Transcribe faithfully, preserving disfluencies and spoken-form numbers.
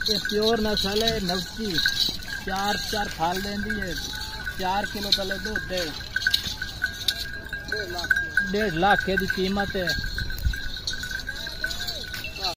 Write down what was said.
ये प्योर नस्ल है नवकी, चार चार फाल देंदी है, चार किलो पहले दूध दे, डेढ़ लाख की कीमत है।